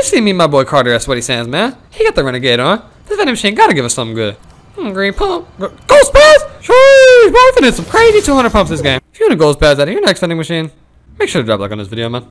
You see me, my boy Carter, that's what he says, man. He got the renegade on. This vending machine gotta give us something good. Green pump. Ghost pads! Sheesh, boy, we finna some crazy 200 pumps this game. If you want a ghost pads out of your next vending machine, make sure to drop a like on this video, man.